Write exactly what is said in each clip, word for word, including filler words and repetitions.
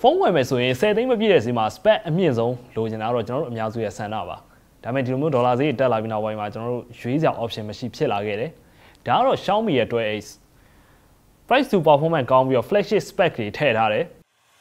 ဖုန်းဝယ်မယ်ဆိုရင်tenသိန်းမပြည့်တဲ့စီမှာ spec အမြင့်ဆုံးလိုချင်တာတော့ကျွန်တော်တို့အများစုရဲ့ဆန္ဒပါဒါပေမဲ့ဒီလိုမျိုးဒေါ်လာဈေးတက်လာပြီးနောက်ပိုင်းမှာကျွန်တော်တို့ရွေးစရာ option မရှိဖြစ်လာခဲ့တယ်ဒါကတော့ Xiaomi ရဲ့ twelve Ace price to performance ကောင်းပြီးတော့ flagship spec တွေထည့်ထားတယ်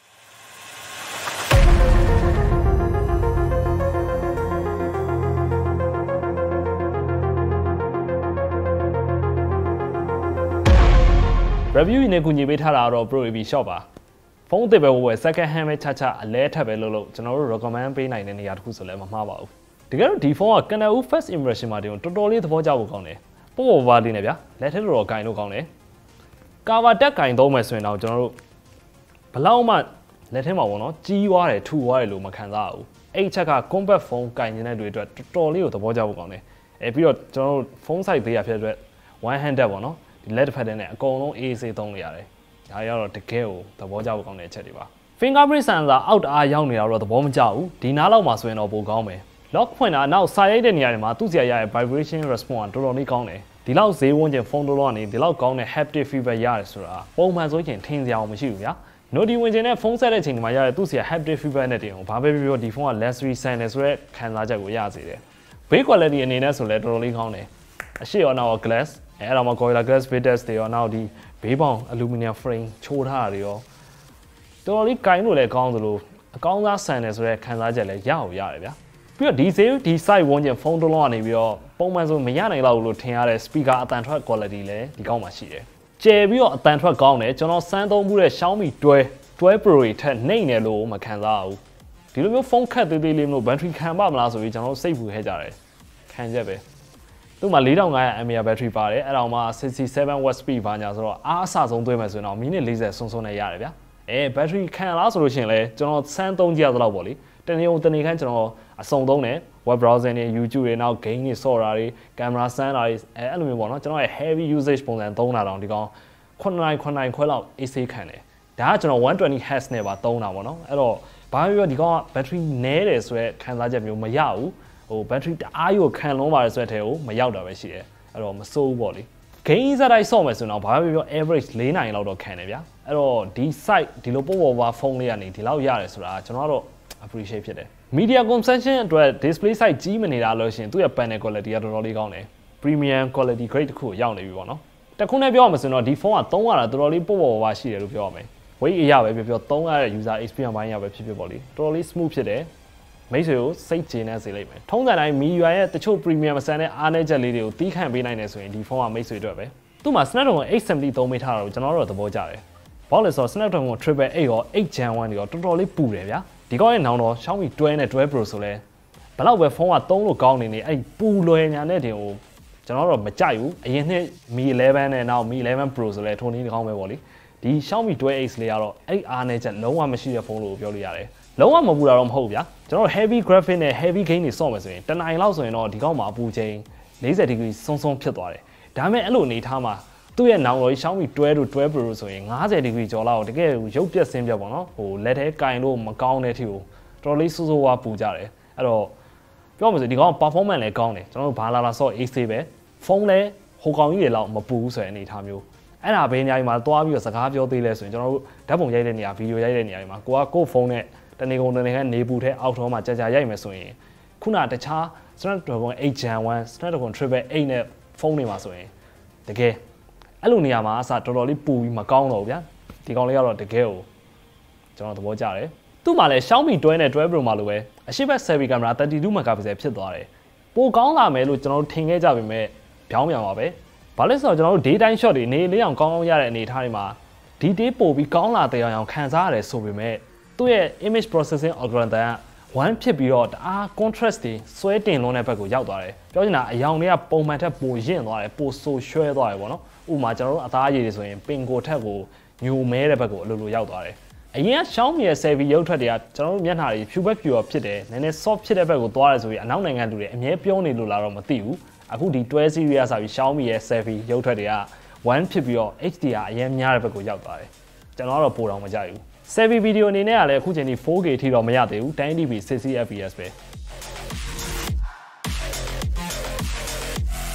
review နဲ့ကူညီပေးထားတာတော့ Pro A B shop ပါဖုန်းအသစ်ပဲဝယ် second hand ပဲချချအလဲထပ်ပဲလို့လို့ကျွန်တော်တို့ recommend ပေးနိုင်တဲ့နေရာတစ်ခုဆိုလည်းမမှားပါဘူးတကယ်တော့ဒီဖုန်းကကနဦး first impression မှာတင်တော်တော်လေးသဘောကျဖို့ကောင်းတယ်ပို့ပေါ်ပါလေးနဲ့ဗျာလက်ထက်တော်တော်ဂိုင်လို့ကောင်းတယ်ကာဗာတက်ဂိုင်သုံးမယ်ဆိုရင်တော့ကျွန်တော်တို့ဘလောက်မှလက်ထဲမှာပေါ့နော်ကြီးွားတယ်ထူွားတယ်လို့မခံစားရဘူးအဲ့ချက်က compact phone ဂိုင်နေတဲ့တွေအတွက်တော်တော်လေးကိုသဘောကျဖို့ကောင်းတယ်အဲပြီးတော့ကျွန်တော်တို့ဖုန်း size သေးရဖြစ်တဲ့အတွက် one handed ပေါ့နော်ဒီလက်တစ်ဖက်တည်းနဲ့အကုန်လုံး A A C သုံးလို့ရတယ်ဒါရတော့တကယ်ကိုသဘောကျဖို့ကောင်းတဲ့အချက်တွေပါ fingerprint sensor အောက်အားရောက်နေတာတော့သဘောမကျဘူးဒီနားလောက်မှာဆိုရင်တော့ပိုကောင်းမယ် lock ဖွင့်တာနောက်စာရိုက်တဲ့နေရာတွေမှာသူ့ဆရာရရဲ့ vibration response တော်တော်လေးကောင်းတယ်ဒီလောက်ဈေးဝန်းကျင်ဖုန်းတော်တော်ကနေဒီလောက်ကောင်းတဲ့ haptic feedback ရတယ်ဆိုတာပုံမှန်ဆိုရင်ထင်စရာမရှိဘူးဗျာ Noti ဝင်ကျင်တဲ့ဖုန်းဆက်တဲ့အချိန်ဒီမှာရတဲ့သူ့ဆရာ haptic feedback နဲ့တင်အောင်ဘာပဲပြောပြောဒီဖုန်းက luxury sensor ဆိုတဲ့ခံစားချက်ကိုရစေတယ် build quality အနေနဲ့ဆိုလည်းတော်တော်လေးကောင်းတယ်အရှိရောနောက် glass အဲ့ဒါမှ Gorilla Glass Vitesse တွေရောနောက်ဒီဘေးပေါင် aluminum frame ချိုးထားတာတွေရောတော်တော်လေးကင်လို့လည်းကောင်းသလိုအကောင်းစားဆန်တယ်ဆိုတဲ့ခံစားချက်လည်းရအောင်ရတယ်ဗျာပြီးတော့ဒီ sale ဒီ site ဝန်းကျင်ဖုန်းတစ်လုံးကနေပြီးတော့ပုံမှန်ဆိုမရနိုင်တော့ဘူးလို့ထင်ရတဲ့ speaker အတန်ထွက် quality လည်းဒီကောင်းမှာရှိတယ်ကျယ်ပြီးတော့အတန်ထွက်ကောင်းတယ်ကျွန်တော်စမ်းသုံးမှုတဲ့ Xiaomi twelve twelve Pro တွေထက်နှိမ့်တယ်လို့မခံစားရဘူးဒီလိုမျိုးဖုန်းခက်သေးသေးလေးမလို့ battery ခံပါမလားဆိုပြီးကျွန်တော်စိတ်ပူခဲ့ကြတယ်ခံချက်ပဲသူ့မှာfour thousand five hundred milliamp hour battery ပါတယ်အဲ့တော့မှsixty-seven watt speed ဘာညာဆိုတော့အားအဆဆုံးသွင်းမယ်ဆိုရင်တော့မိနစ်fortyစွန်းစွန်းနဲ့ရတယ်ဗျာအဲ battery ခံလားဆိုလို့ရှိရင်လည်းကျွန်တော်စမ်းသုံးကြည့်ရသလောက်ပေါ့လေတနေ့ုံတနေ့ခန့်ကျွန်တော်အစုံသုံးတယ် web browser နဲ့ YouTube တွေနောက် game တွေဆော့တာတွေ camera စမ်းတာတွေအဲအဲ့လိုမျိုးပေါ့နော်ကျွန်တော်ရဲ့ heavy usage ပုံစံသုံးတာတောင်ဒီကောင်nineနာရီnineနာရီခွဲလောက် A C ခံတယ်ဒါကကျွန်တော်one twenty hertz နဲ့ပါသုံးတာပေါ့နော်အဲ့တော့ဘာပြောဒီကောင်က battery နည်းတယ်ဆိုတော့ခံစားချက်မျိုးမရဘူးဟို battery တအားကိုခံလုံးပါတယ်ဆိုတဲ့ထဲကိုမရောက်တာပဲရှိတယ်အဲ့တော့မစိုးဘူးပေါ့လေ game စတိုင်းဆော့မယ်ဆိုတော့ဘာပဲပြော average fourနာရီလောက်တော့ခံတယ်ဗျာအဲ့တော့ဒီ site ဒီလိုပို့ပေါ်ပါဖုန်းလေးကနေဒီလောက်ရတယ်ဆိုတာကျွန်တော်ကတော့ appreciate ဖြစ်တယ် media consumption အတွက် display size ကြီးမနေတာလို့ရှိရင်သူ့ရဲ့ panel quality ကတော်တော်လေးကောင်းတယ် premium quality grade တခုကိုရောက်နေပြီပေါ့နော်တခုနဲ့ပြောရမှာဆိုတော့ဒီဖုန်းကသုံးရတာတော်တော်လေးပို့ပေါ်ပါရှိတယ်လို့ပြောရမယ် weight အရပဲပြောပြောသုံးရတဲ့ user experience ဘိုင်းရပဲဖြစ်ဖြစ်ပေါ့လေတော်တော်လေး smooth ဖြစ်တယ်မိတ်ဆွေကိုစိတ်ကျေနပ်စေလိမ့်မယ်ထုံးစံတိုင်း M I U I ရဲ့တချို့ premium ဆန်တဲ့အားနည်းချက်လေးတွေကိုတီးခန့်ပေးနိုင်တယ်ဆိုရင်ဒီဖုန်းကမိတ်ဆွေအတွက်ပဲသူ့မှာ Snapdragon eight seventy သုံးပေးထားတာကိုကျွန်တော်တို့သဘောကျတယ်ဘာလို့လဲဆိုတော့ Snapdragon triple eightရောeight gen one တွေရောတော်တော်လေးပူတယ်ဗျာဒီကောင်းရဲ့နောင်တော့ Xiaomi twelve နဲ့twelve Pro ဆိုလဲဘယ်လောက်ပဲဖုန်းကသုံးလို့ကောင်းနေနေအဲ့ပူလွယ်ညာနဲ့တင်ကိုကျွန်တော်တို့မကြိုက်ဘူးအရင်နှစ် Mi eleven နဲ့နောက် Mi eleven Pro ဆိုလဲထုံနည်းကောင်းပဲပေါ့လေဒီ Xiaomi twelve Ace လေးကတော့အဲ့အားနည်းချက်လုံးဝမရှိတဲ့ဖုန်းလို့ပြောလို့ရတယ်လုံးဝမပူတာတော့မဟုတ်ဗျာကျွန်တော် heavy graphic နဲ့ heavy game တွေဆော့မယ်ဆိုရင်တနိုင်လောက်ဆိုရင်တော့ဒီကောက်မှာအပူချိန်forty degree စုံစုံဖြစ်သွားတယ်ဒါပေမဲ့အဲ့လိုအနေထားမှာသူ့ရဲ့နောင်တော် Xiaomi twelve တို့twelve Pro ဆိုရင်fifty degree ကျော်လောက်တကယ်ရုပ်ပြက်ဆင်းပြက်ပေါ့နော်ဟိုလက်ထဲကင်လို့မကောင်းတဲ့အထိကိုတော်လေးစိုးစိုးဝါပူကြတယ်အဲ့တော့ပြောမှဆိုဒီကောင် performance လည်းကောင်းတယ်ကျွန်တော်တို့ဘာလာလာဆော့ A C ပဲဖုန်းလည်းဟိုကောင်ကြီးတွေလောက်မပူဘူးဆိုတဲ့အနေထားမျိုးအဲ့ဒါဘေးနေရာမှာသွားပြီးတော့စကားပြောသေးလဲဆိုရင်ကျွန်တော်တို့ဓာတ်ပုံရိုက်တဲ့နေရာဗီဒီယိုရိုက်တဲ့နေရာတွေမှာကိုကကိုယ့်ဖုန်းနဲ့တနေကုန်တနေခန့်နေပူထဲအောက်ထောမှာကြာကြာရိုက်မယ်ဆိုရင်ခုနတခြား Snapdragon eight gen one Snapdragon triple eightနဲ့ဖုန်းတွေမှာဆိုရင်တကယ်အဲ့လိုနေရာမှာအစတော်တော်လေးပူပြီးမကောင်းတော့ဘူးဗျာဒီကောင်လေးကတော့တကယ်ကိုကျွန်တော်သဘောကျတယ်သူ့မှာလည်း Xiaomi twelve နဲ့twelve Pro မှာလိုပဲအရှိတ် selfie camera thirty-two megapixel ဖြစ်သွားတယ်ပိုကောင်းလာမယ်လို့ကျွန်တော်တို့ထင်ခဲ့ကြပေမဲ့ပြောင်းပြန်ပါပဲဘာလဲဆိုတော့ကျွန်တော်တို့ daytime shot တွေနေလေးအောင်ကောင်းကောင်းရတဲ့အနေအထားတွေမှာ detail ပို့ပြီးကောင်းလာတဲ့အောင်ခံစားရတယ်ဆိုပေမဲ့သူ့ရဲ့ image processing algorithm ကoneဖြစ်ပြီးတော့တအား contrast တွေဆွဲတင်လွန်းတဲ့ဘက်ကိုရောက်သွားတယ်ပြောချင်တာအယောင်တွေကပုံမှန်ထက်ပိုရင့်သွားတယ်ပိုဆိုရွှဲသွားတယ်ပေါ့နော်ဥပမာကျွန်တော်တို့အသားရည်တွေဆိုရင်ပင်ကိုထက်ကိုညိုမဲတဲ့ဘက်ကိုအလိုလိုရောက်သွားတယ်အရင်က Xiaomi ရဲ့ selfie ရုပ်ထွက်တွေကကျွန်တော်တို့မျက်နှာတွေဖြူဘက်ဖြူရောဖြစ်တယ်နည်းနည်း soft ဖြစ်တဲ့ဘက်ကိုသွားတယ်ဆိုပြီးအနောက်နိုင်ငံလူတွေအမြဲပြောနေလို့လာတော့မသိဘူးအခုဒီtwelve series ကဆိုပြီး Xiaomi ရဲ့ selfie ရုပ်ထွက်တွေကoneဖြစ်ပြီးတော့ H D R အရင်များတဲ့ဘက်ကိုရောက်သွားတယ်ကျွန်တော်ကတော့ပိုတော့မကြိုက်ဘူး selfie video အနေနဲ့ကလည်းအခုချိန်ထိfour K ထိတော့မရသေးဘူး ten eighty p sixty F P S ပဲ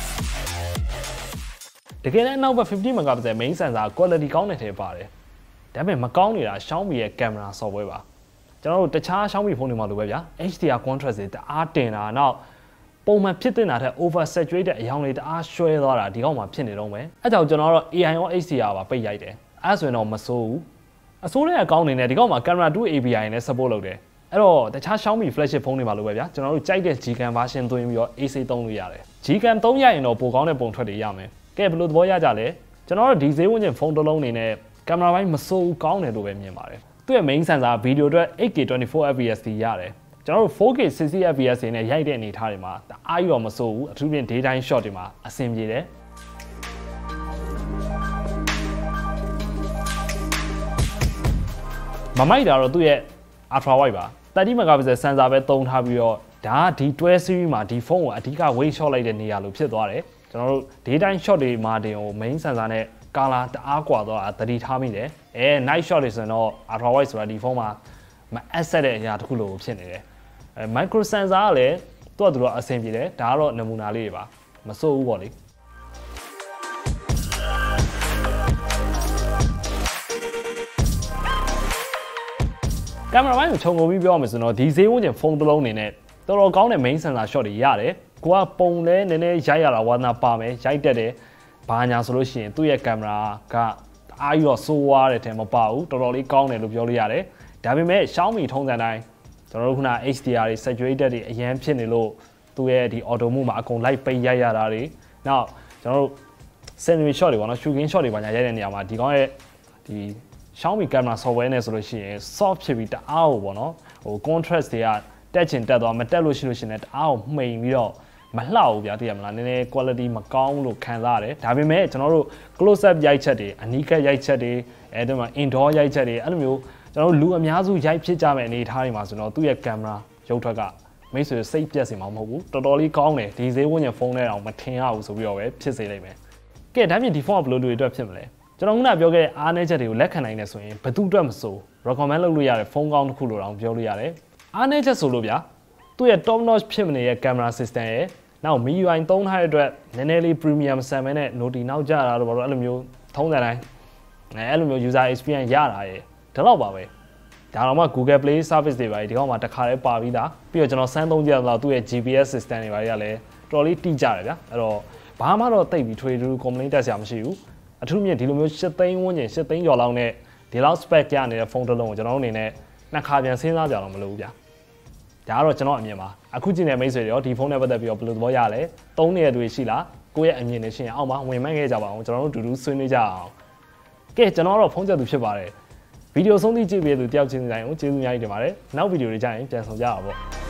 တကယ်လည်းနောက်ဘက်fifty megapixel main sensor quality ကောင်းတဲ့ထဲပါတယ်ဒါပေမဲ့မကောင်းနေတာ Xiaomi ရဲ့ camera software ပါကျွန်တော်တို့တခြား Xiaomi ဖုန်းတွေမှာလိုပဲဗျာ H D R contrast တွေတအားတင်တာနောက်ပုံမှန်ဖြစ်တဲ့နာထက် over saturated အယောင်တွေတအားရွှဲသွားတာဒီကောင်မှာဖြစ်နေတော့မယ်အဲကြောင့်ကျွန်တော်တို့ A I ရော H D R ပါပိတ်ရိုက်တယ်အဲဆိုရင်တော့မစိုးဘူးအစိုးတဲ့အကောင်းနေနဲ့ဒီကောင်မှာ camera two A P I နဲ့ support လုပ်တယ်အဲ့တော့တခြား Xiaomi flagship ဖုန်းတွေမှာလိုပဲဗျာကျွန်တော်တို့ကြိုက်တဲ့ G cam version သွင်းပြီးတော့ A C သုံးလို့ရတယ် G cam သုံးရရင်တော့ပိုကောင်းတဲ့ပုံထွက်တွေရမယ်ကဲဘယ်လိုသဘောရကြလဲကျွန်တော်တို့ဒီဈေးဝန်းကျင်ဖုန်းတစ်လုံးအနေနဲ့ camera ဘိုင်းမစိုးဘူးကောင်းတယ်လို့ပဲမြင်ပါတယ်သူ့ရဲ့ main sensor ဗီဒီယိုအတွက် eight K twenty-four F P S ထိရတယ်ကျွန်တော်တို့ four K sixty F P S တွေနဲ့ရိုက်တဲ့အနေအထားတွေမှာတအားကြီးတော့မစိုးဘူးအထူးဖြင့် daytime shot တွေမှာအဆင်ပြေတယ်မမိုက်တာတော့သူ့ရဲ့ ultra wide ပါthirty megapixel sensor ပဲသုံးထားပြီးတော့ဒါကဒီ twelve series မှာဒီဖုန်းကိုအဓိက weight shot လိုက်တဲ့နေရာလို့ဖြစ်သွားတယ်ကျွန်တော်တို့ daytime shot တွေမှာတင်ကို main sensor နဲ့ color တအားကွာသွားတာသတိထားမိတယ်အဲ night shot တွေဆိုရင်တော့ ultra wide ဆိုတာဒီဖုန်းမှာမ asset တဲ့အရာတစ်ခုလိုဖြစ်နေတယ်အဲ micro sensor ကလည်းသူ့အတူတော့အဆင်ပြေတယ်ဒါကတော့နမူနာလေးတွေပါမစိုးဘူးပေါ့လေကင်မရာပိုင်းကိုခြုံငုံပြီးပြောရမယ်ဆိုတော့ဒီဈေးဝန်းကျင်ဖုန်းတစ်လုံးအနေနဲ့တော်တော်ကောင်းတဲ့ main sensor shot တွေရတယ်ကိုကပုံလဲနည်းနည်းရိုက်ရတာဝါသနာပါမယ်ရိုက်တက်တယ်ဘာညာဆိုလို့ရှိရင်သူ့ရဲ့ကင်မရာကအားရောဆိုးွားတယ်တဲ့မပါဘူးတော်တော်လေးကောင်းတယ်လို့ပြောလို့ရတယ်ဒါပေမဲ့ Xiaomi ထုံးစံတိုင်းကျွန်တော်တို့ခုန H D R တွေ saturated တွေအရန်ဖြစ်နေလို့သူ့ရဲ့ဒီ auto mode မှာအကုန်လိုက်ပိတ်ရိုက်ရတာတွေနောက်ကျွန်တော်တို့ cinema shot တွေပေါ့နော် shooting shot တွေပါညာရိုက်တဲ့နေရာမှာဒီကောင်းရဲ့ဒီ Xiaomi camera software နဲ့ဆိုလို့ရှိရင် soft ဖြစ်ပြီးတအားကိုပေါ့နော်ဟို contrast တွေကတက်ချင်တက်သွားမတက်လို့ရှိလို့ရှိရင်တအားကိုမှိန်ပြီးတော့မလှဘူးဗျာသိရမလားနည်းနည်း quality မကောင်းလို့ခံစားရတယ်ဒါပေမဲ့ကျွန်တော်တို့ close up ရိုက်ချက်တွေအနီးကပ်ရိုက်ချက်တွေအဲဒီမှာ indoor ရိုက်ချက်တွေအဲ့လိုမျိုးကျွန်တော်တို့လူအများစုရိုက်ဖြစ်ကြမယ့်အနေအထားတွေမှာဆိုတော့သူ့ရဲ့ camera ရုပ်ထွက်ကမိတ်ဆွေစိတ်ပြက်စီမှာမဟုတ်ဘူးတော်တော်လေးကောင်းတယ်ဒီဈေးဝန်းကျင်ဖုန်းနဲ့တော့မထင်ရဘူးဆိုပြီးတော့ပဲဖြစ်စေလိမ့်မယ်ကဲဒါပြင်ဒီဖုန်းကဘယ်လိုလူတွေအတွက်ဖြစ်မလဲကျွန်တော်ခုနပြောခဲ့တဲ့အားနည်းချက်တွေကိုလက်ခံနိုင်တယ်ဆိုရင်ဘယ်သူအတွက်မဆို recommend လုပ်လို့ရတဲ့ဖုန်းကောင်းတစ်ခုလို့တောင်ပြောလို့ရတယ်အားနည်းချက်ဆိုလို့ဗျာသူ့ရဲ့ top notch ဖြစ်မနေတဲ့ camera system ရဲ့နောက် M I U I သုံးထားတဲ့အတွက်နည်းနည်းလေး premium ဆန်မဲနဲ့ noti နောက်ကျတာတော့ဘာလို့အဲ့လိုမျိုးထုံးစံတိုင်းအဲ့လိုမျိုး user experience ရတာရဲ့ဒါတော့ပါပဲဒါတော့မှ Google Play service တွေပါဒီကောင်မှာတစ်ခါတည်းပါပြီးသားပြီးတော့ကျွန်တော်စမ်းသုံးကြတော့သူ့ရဲ့ G P S system တွေပါတွေကလည်းတော်တော်လေးတိကျတယ်ဗျာအဲ့တော့ဘာမှတော့တိတ်ပြီးထွေထူး complaint တက်စရာမရှိဘူးအထူးမြင့်ဒီလိုမျိုးeightသိန်းဝန်းကျင်eightသိန်းကျော်လောက်နဲ့ဒီလောက် spec ရနေတဲ့ဖုန်းတစ်လုံးကိုကျွန်တော်တို့အနေနဲ့နှစ်ခါပြန်စဉ်းစားကြတော့မလိုဘူးဗျာဒါကတော့ကျွန်တော်အမြင်ပါအခုကြည့်နေမိတ်ဆွေတွေရောဒီဖုန်းနဲ့ပတ်သက်ပြီးတော့ဘယ်လိုသဘောရလဲသုံးနေတဲ့တွေရှိလားကိုယ့်ရဲ့အမြင်နဲ့ရှင်းအောင်အောက်မှာဝင်မှန်းခဲ့ကြပါအောင်ကျွန်တော်တို့တူတူဆွေးနွေးကြအောင်ကဲကျွန်တော်တော့ဖုန်းချက်သူဖြစ်ပါတယ်ဗီဒီယိုဆုံးဖြတ်ကြည့်ပေးသူတယောက်ချင်းတိုင်းကိုကျေးဇူးအများကြီးတင်ပါတယ်နောက်ဗီဒီယိုတွေကြရင်ပြန်ဆောင်ကြပါပေါ့